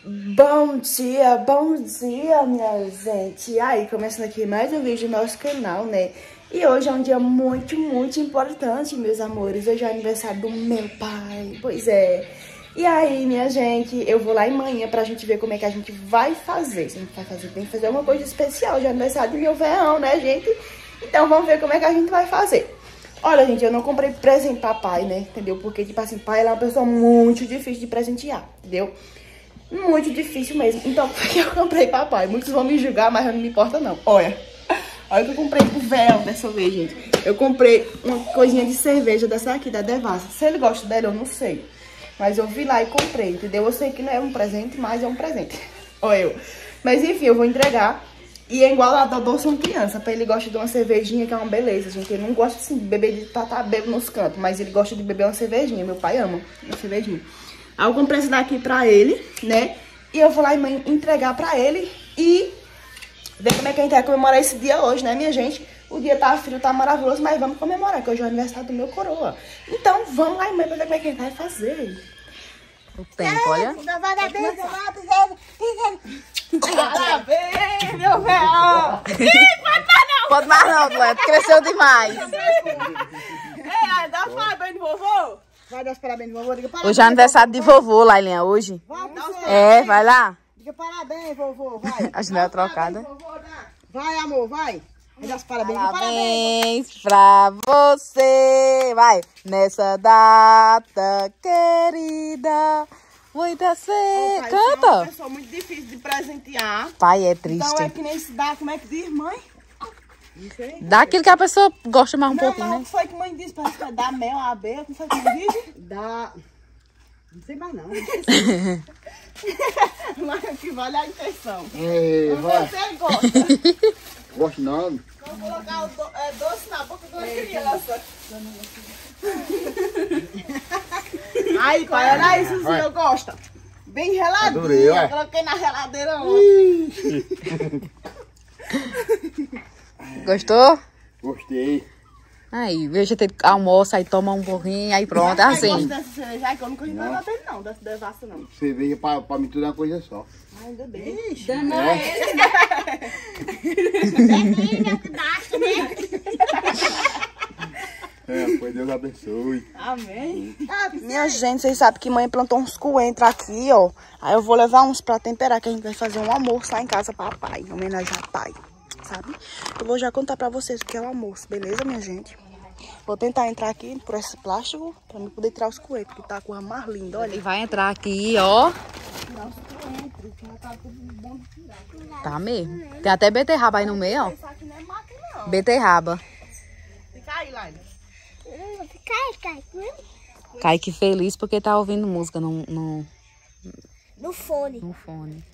Bom dia, minha gente. E aí, começando aqui mais um vídeo do nosso canal, né? E hoje é um dia muito importante, meus amores. Hoje é aniversário do meu pai, pois é. E aí, minha gente, eu vou lá amanhã pra gente ver como é que a gente vai fazer. Se a gente vai fazer, tem que fazer uma coisa especial. Hoje é aniversário do meu véão, né, gente? Então, vamos ver como é que a gente vai fazer. Olha, gente, eu não comprei presente pra pai, né, entendeu? Porque, tipo assim, pai é uma pessoa muito difícil de presentear, entendeu? Muito difícil mesmo. Então, por que eu comprei pra pai? Muitos vão me julgar, mas não me importa, não. Olha o que eu comprei pro véu dessa vez, gente. Eu comprei uma coisinha de cerveja dessa aqui, da Devassa. Se ele gosta dela, eu não sei. Mas eu vi lá e comprei, entendeu? Eu sei que não é um presente, mas é um presente. Olha eu. Mas, enfim, eu vou entregar. E é igual a Dodô são criança. Pra ele gosta de uma cervejinha, que é uma beleza, gente. Ele não gosta, assim, de beber, de tá bebendo nos cantos. Mas ele gosta de beber uma cervejinha. Meu pai ama uma cervejinha. Aí eu comprei esse daqui pra ele, né? E eu vou lá e entregar pra ele e ver como é que a gente vai comemorar esse dia hoje, né, minha gente? O dia tá frio, tá maravilhoso, mas vamos comemorar, que hoje é o aniversário do meu coroa. Então, vamos lá, mãe, pra ver como é que a gente vai fazer. O tempo, olha. Parabéns, meu véu! Pode mais não, Dueto. Cresceu demais. Dá parabéns, vovô. Vai dar os parabéns, vovô. Diga parabéns. Hoje é aniversário de vovô, Lailinha, hoje. É, vai lá. Diga parabéns, vovô, vai. A janela trocada. Vai, amor, vai. Vai dar os parabéns. Parabéns pra você, vai, nessa data querida, muita Pai, canta. é uma pessoa muito difícil de presentear. Pai, é triste. Então é que nem se dá, como é que diz, mãe? Dá aquilo que a pessoa gosta mais um Não, pouquinho, mas né? o que foi que mãe disse? Parece que é dar mel, abelha, como foi que mãe disse? Dá... Não sei mais não. Mas o que vale é a intenção. Você gosta. Gosto não. Vamos colocar o doce na boca de uma criança. Aí, pai, olha isso, o senhor gosta. Bem geladinho. Adorei, ué. Coloquei na geladeira ontem. Gostou? Gostei. Aí, veja, tem almoço, aí toma um pouquinho, aí pronto, é assim. Eu gosto dessa cerveja, ai, que eu nunca vi nada dele não, dessa devassa não. Cerveja pra mim tudo é uma coisa só. Ai, ainda bem. Pois Deus abençoe. Amém. Minha gente, vocês sabem que mãe plantou uns coentros aqui, ó. Aí eu vou levar uns pra temperar, que a gente vai fazer um almoço lá em casa pra pai, em homenagem ao pai, sabe? Eu vou já contar pra vocês o que é o almoço, beleza, minha gente? Vou tentar entrar aqui por esse plástico pra mim poder tirar os coentros, que tá a cor mais linda, olha. Ele vai entrar aqui, ó. Tirar os coentros, que já tá tudo bom de tirar. Tá mesmo. Tem até beterraba aí no meio, ó. Isso aqui não é mato, não. Beterraba. Fica aí, Laila. Kaique feliz porque tá ouvindo música no fone. fone.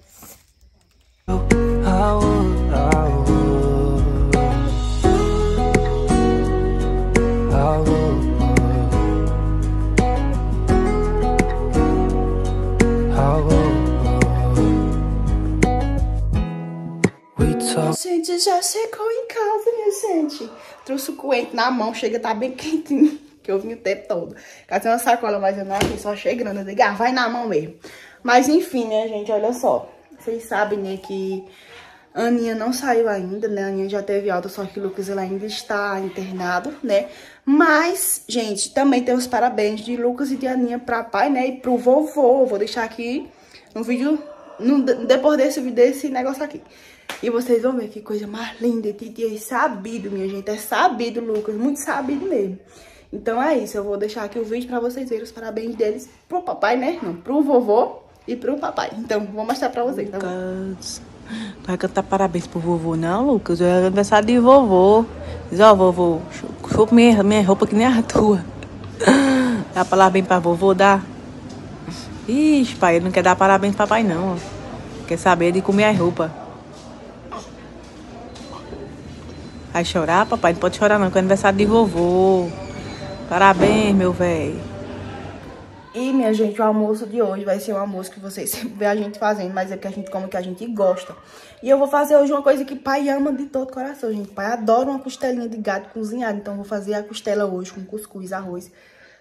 Gente, já chegou em casa, minha gente. Trouxe o coentro na mão, chega, tá bem quentinho. Que eu vim o tempo todo. Cadê uma sacola, mas eu não aqui, só chegando. Eu digo, vai na mão mesmo. Mas enfim, né, gente, olha só. Vocês sabem, né, que a Aninha não saiu ainda, né? A Aninha já teve alta, só que o Lucas ele ainda está internado, né? Mas, gente, também tem os parabéns de Lucas e de Aninha pra pai, né? E pro vovô. Vou deixar aqui no vídeo, depois desse negócio aqui. E vocês vão ver que coisa mais linda. E sabido, minha gente. É sabido, Lucas. Muito sabido mesmo. Então é isso. Eu vou deixar aqui o vídeo pra vocês verem os parabéns deles pro papai, né? Não, pro vovô e pro papai. Então, vou mostrar pra vocês, tá bom? Lucas, não vai cantar parabéns pro vovô, não, Lucas. É aniversário de vovô. Diz, ó, vovô, chupa minha roupa que nem a tua. Dá parabéns pra vovô, dá? Ixi, pai, ele não quer dar parabéns pro papai, não. Quer saber de comer as roupas. Vai chorar, papai? Não pode chorar não, que é aniversário de vovô. Parabéns, meu velho. E, minha gente, o almoço de hoje vai ser um almoço que vocês sempre vê a gente fazendo, mas é que a gente come o que a gente gosta. E eu vou fazer hoje uma coisa que pai ama de todo coração, gente. Pai adora uma costelinha de gato cozinhada, então eu vou fazer a costela hoje com cuscuz, arroz.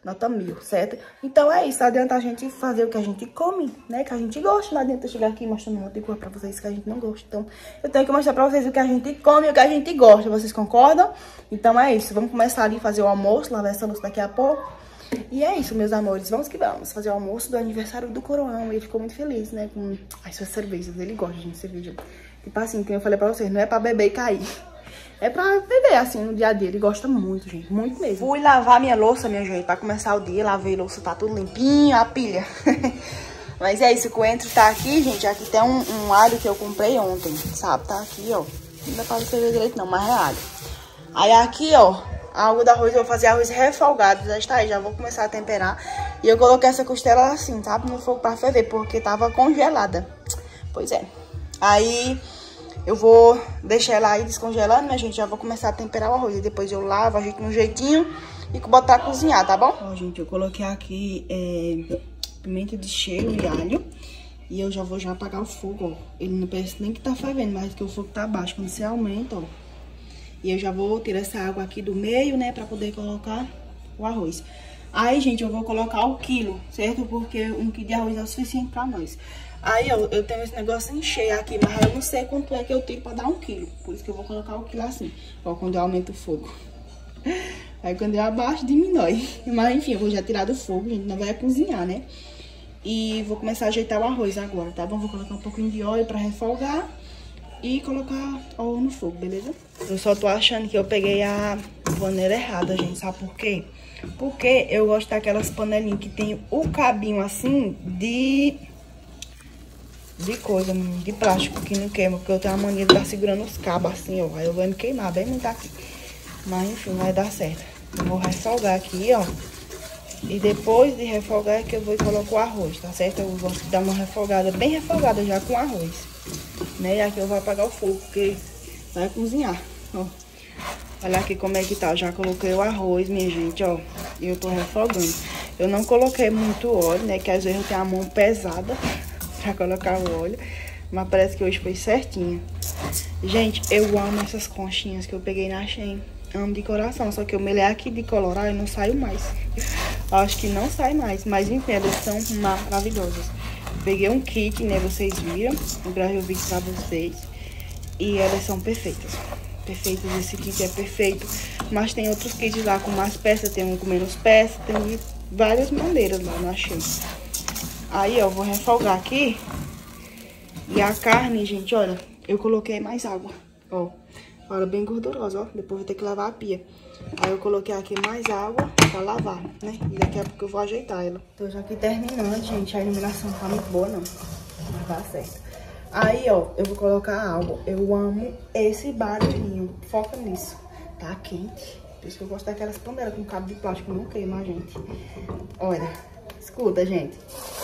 nota 1000, certo? Então é isso, não adianta a gente fazer o que a gente come, né? Que a gente gosta, não adianta chegar aqui mostrando um monte de coisa pra vocês que a gente não gosta. Então eu tenho que mostrar pra vocês o que a gente come e o que a gente gosta, vocês concordam? Então é isso, vamos começar ali a fazer o almoço, lavar essa louça daqui a pouco. E é isso, meus amores, vamos que vamos fazer o almoço do aniversário do Coroão. Ele ficou muito feliz, né, com as suas cervejas, ele gosta de cerveja. Tipo assim, como eu falei pra vocês, não é pra beber e cair. É pra beber, assim, no dia a dia. Ele gosta muito, gente, muito mesmo. Fui lavar minha louça, minha gente, pra começar o dia. Lavei a louça, tá tudo limpinho, a pilha. Mas é isso, o coentro tá aqui, gente. Aqui tem um alho que eu comprei ontem, sabe? Tá aqui, ó. Não dá pra você ver direito não, mas é alho. Aí aqui, ó, a água do arroz, eu vou fazer arroz refogado, já está aí, já vou começar a temperar. E eu coloquei essa costela assim, sabe, no fogo pra ferver, porque tava congelada. Pois é. Aí eu vou deixar ela aí descongelando, né, gente? Já vou começar a temperar o arroz. E depois eu lavo, ajeito no jeitinho e botar a cozinhar, tá bom? Ó, gente, eu coloquei aqui pimenta de cheiro e alho. E eu já vou apagar o fogo, ó. Ele não parece nem que tá fervendo, mas que o fogo tá baixo. Quando você aumenta, ó. E eu já vou tirar essa água aqui do meio, né, pra poder colocar o arroz. Aí, gente, eu vou colocar o quilo, certo? Porque 1 quilo de arroz é o suficiente pra nós. Aí, ó, eu tenho esse negócio cheio aqui, mas eu não sei quanto é que eu tiro pra dar 1 quilo. Por isso que eu vou colocar o quilo assim, ó, quando eu aumento o fogo. Aí, quando eu abaixo, diminui. Mas, enfim, eu vou já tirar do fogo, gente, não vai cozinhar, né? E vou começar a ajeitar o arroz agora, tá bom? Vou colocar um pouquinho de óleo pra refogar. E colocar óleo no fogo, beleza? Eu só tô achando que eu peguei a panela errada, gente. Sabe por quê? Porque eu gosto daquelas panelinhas que tem o cabinho assim de coisa, de plástico que não queima. Porque eu tenho a mania de estar segurando os cabos assim, ó. Aí eu vou me queimar bem muito aqui. Mas enfim, vai dar certo. Eu vou refogar aqui, ó. E depois de refogar é que eu vou colocar o arroz, tá certo? Eu gosto de dar uma refogada, bem refogada já com arroz. Né? E aqui eu vou apagar o fogo, porque vai cozinhar, ó. Olha aqui como é que tá. Eu já coloquei o arroz, minha gente, ó. E eu tô refogando. Eu não coloquei muito óleo, né? Que às vezes eu tenho a mão pesada pra colocar o óleo. Mas parece que hoje foi certinho. Gente, eu amo essas conchinhas que eu peguei na Shein. Amo de coração. Só que eu melei aqui de colorar e não saiu mais. Acho que não sai mais. Mas enfim, elas são maravilhosas. Peguei um kit, né, vocês viram, eu gravei o vídeo pra vocês. E elas são perfeitas. Perfeitas, esse kit é perfeito. Mas tem outros kits lá com mais peças, tem um com menos peças, tem de várias maneiras lá, não achei. Aí, ó, vou refogar aqui. E a carne, gente, olha, eu coloquei mais água, ó. Olha, bem gordurosa, ó, depois vou ter que lavar a pia. Aí eu coloquei aqui mais água pra lavar, né? E daqui a pouco eu vou ajeitar ela. Tô já aqui terminando, gente. A iluminação não tá muito boa, não. Mas tá certo. Aí, ó, eu vou colocar água. Eu amo esse barulhinho. Foca nisso. Tá quente. Por isso que eu gosto daquelas panelas com cabo de plástico. Não queima, gente. Olha. Escuta, gente.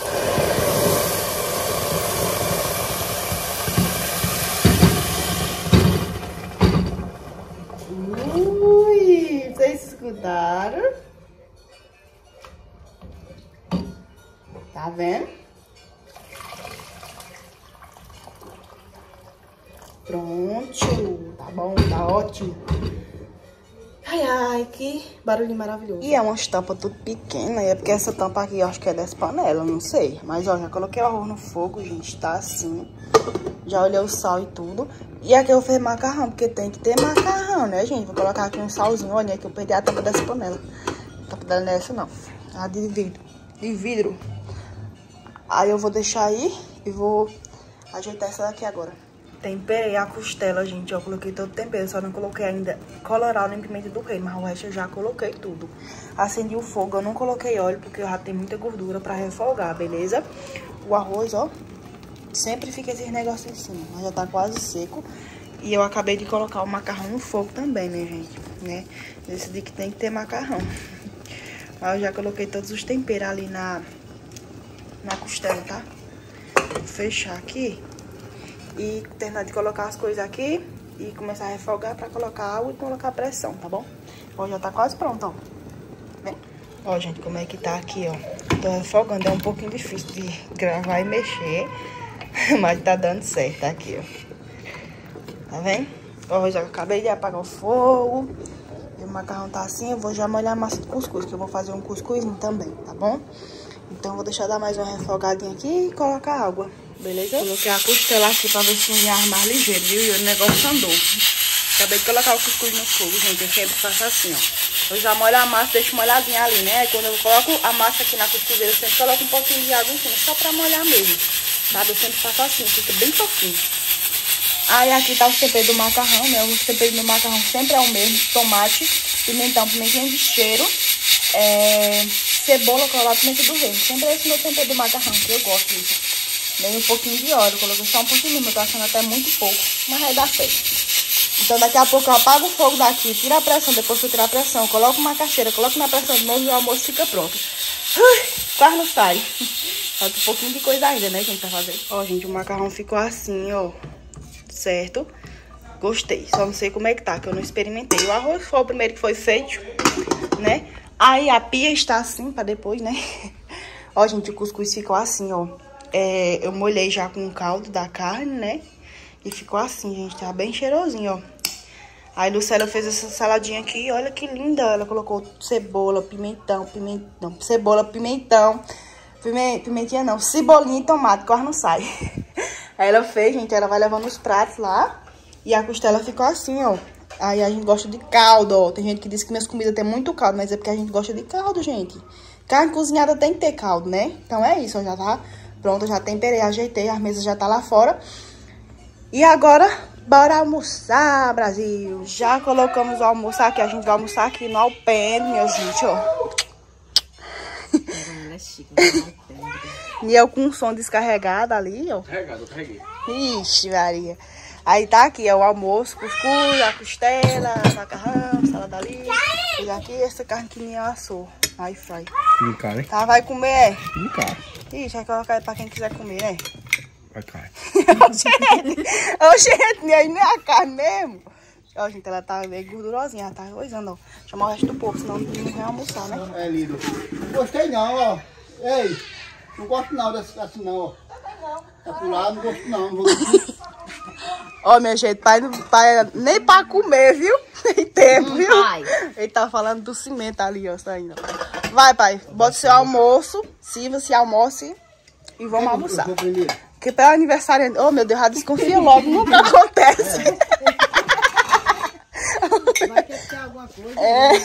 Vocês escutaram? Tá vendo? Pronto. Tá bom, tá ótimo. Ai, ai, que barulhinho maravilhoso. E é uma tampa tudo pequena. E é porque essa tampa aqui, eu acho que é dessa panela, não sei. Mas, ó, já coloquei o arroz no fogo, gente. Tá assim. Já olhei o sal e tudo. E aqui eu fiz macarrão, porque tem que ter macarrão, né, gente? Vou colocar aqui um salzinho. Olha aqui, eu perdi a tampa dessa panela. A tampa dela não é essa, não. A de vidro. De vidro. Aí eu vou deixar aí e vou ajeitar essa daqui agora. Temperei a costela, gente. Eu coloquei todo o tempero. Só não coloquei ainda colorau nem pimenta do reino. Mas o resto eu já coloquei tudo. Acendi o fogo. Eu não coloquei óleo, porque já tem muita gordura pra refogar, beleza? O arroz, ó. Sempre fica esses negócios em cima, mas já tá quase seco. E eu acabei de colocar o macarrão no fogo também, minha gente, né? Decidi que tem que ter macarrão. Aí eu já coloquei todos os temperos ali na costela, tá? Vou fechar aqui e terminar de colocar as coisas aqui e começar a refogar pra colocar água e colocar pressão, tá bom? Ó, já tá quase pronto, ó. Vem. Ó, gente, como é que tá aqui, ó. Tô refogando, é um pouquinho difícil de gravar e mexer. Mas tá dando certo aqui, ó. Tá vendo? Ó, eu já acabei de apagar o fogo. Eu macarrão tá assim, eu vou já molhar a massa do cuscuz, que eu vou fazer um cuscuz também, tá bom? Então eu vou deixar dar mais uma refogadinha aqui e colocar água, beleza? Coloquei a costela aqui pra ver se ia mais ligeiro, viu? E o negócio andou. Acabei de colocar o cuscuz no fogo, gente, eu sempre faço assim, ó. Eu já molho a massa, deixo molhadinha ali, né? Aí quando eu coloco a massa aqui na coscuzeira, eu sempre coloco um pouquinho de água em cima, só pra molhar mesmo, sabe? Eu sempre faço assim, fica bem fofinho. Aí aqui tá o tempero do macarrão, né? O tempero do macarrão sempre é o mesmo. Tomate, pimentão, pimentinha de cheiro, cebola, coloco pimenta do reino. Sempre é esse meu tempero do macarrão, que eu gosto disso. Nem um pouquinho de óleo, eu coloquei só um pouquinho mesmo, eu tô achando até muito pouco, mas vai dar certo. Então daqui a pouco eu apago o fogo daqui, tiro a pressão, depois que eu tirar a pressão, coloco uma macaxeira, coloco na pressão de novo e o almoço fica pronto. Quase não sai. Falta um pouquinho de coisa ainda, né, gente, pra fazer. Ó, gente, o macarrão ficou assim, ó. Certo? Gostei. Só não sei como é que tá, que eu não experimentei. O arroz foi o primeiro que foi feito, né? Aí a pia está assim pra depois, né? Ó, gente, o cuscuz ficou assim, ó. Eu molhei já com o caldo da carne, né? E ficou assim, gente. Tá bem cheirosinho, ó. Aí Lucélia fez essa saladinha aqui. Olha que linda. Ela colocou cebola, pimentão, cebola, pimentão. Pimentinha não, cebolinha e tomate, quase não sai. Aí ela fez, gente, ela vai levando os pratos lá. E a costela ficou assim, ó. Aí a gente gosta de caldo, ó. Tem gente que diz que minhas comidas tem muito caldo, mas é porque a gente gosta de caldo, gente. Carne cozinhada tem que ter caldo, né? Então é isso, ó, já tá pronto, já temperei, ajeitei, a mesa já tá lá fora. E agora, bora almoçar, Brasil. Já colocamos o almoço aqui, a gente vai almoçar aqui no Alpendre, minha gente, ó. E eu com o som descarregado ali, ó. Carregado, eu carreguei. Ixi, Maria. Aí tá aqui, ó, o almoço, cuscuz, a costela, macarrão, salada ali. E aqui essa carne que me assou. Aí fry. Brincar, né? Tá, vai comer? Brincar. Ixi, vai colocar aí pra quem quiser comer, né? Vai cair. Gente, aí nem a carne mesmo. Ó, gente, ela tá meio gordurosinha, ela tá coisando, ó. Chamar o resto do povo, senão não vai almoçar, né? É lindo. Não gostei não, ó. Ei, não gosto não dessa assim não, ó. Tá pro lado, não gosto não. Vou... Ó, minha gente, pai nem pra comer, viu? Tem tempo, viu? Pai. Ele tá falando do cimento ali, ó, saindo. Vai, pai, bota o seu almoço, sirva-se, almoce e vamos almoçar. Eu vou primeiro. Porque pelo aniversário... Oh, meu Deus, já desconfia logo, nunca acontece. Vai ter alguma coisa.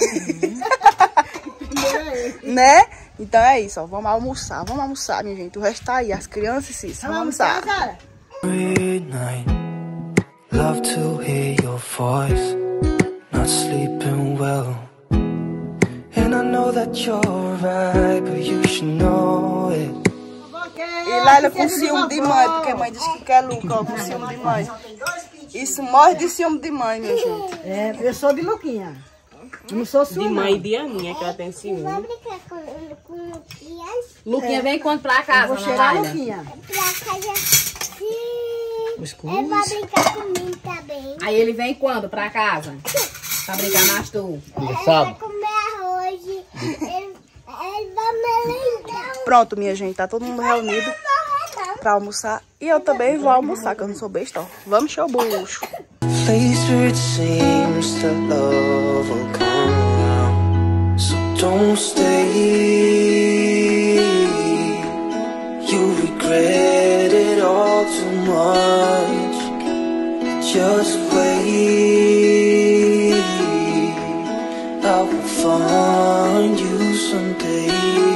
Né? Então é isso, ó. Vamos almoçar, minha gente. O resto tá aí, as crianças, sim. Vamos almoçar. Midnight, love to hear your voice. Not sleeping well, and I know that you're right, but you should know it. E Laila com ciúme de mãe, porque a mãe disse que quer Luca, ó, com ciúme de mãe. Isso morre de ciúme de mãe, minha gente. É, eu sou de Luquinha. Eu não sou sua, De mãe e de Aninha, que ela tem ciúme. Vai brincar com Luquinhas? Luquinha vem quando pra casa, Vou cheirar Laila? Luquinha. Pra casa, sim. Ele vai brincar comigo também. Aí ele vem quando pra casa? Pra brincar mais tu? Ele vai comer arroz. Ele vai me lembrar. Pronto, minha gente, tá todo mundo reunido pra almoçar. E eu também vou almoçar, que eu não sou besta, ó. Vamos encher o bucho. Place where it seems that love will come around. So don't stay. You regret it all too much. Just wait. I will find you someday.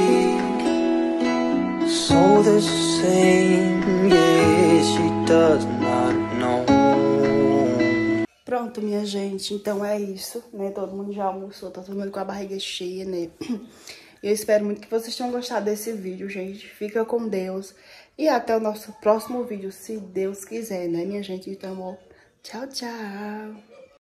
So the same, yeah, she does not know. Pronto, minha gente, então é isso, né? Todo mundo já almoçou, tá todo mundo com a barriga cheia, né? Eu espero muito que vocês tenham gostado desse vídeo, gente. Fica com Deus. E até o nosso próximo vídeo, se Deus quiser, né, minha gente? Então, tchau, tchau.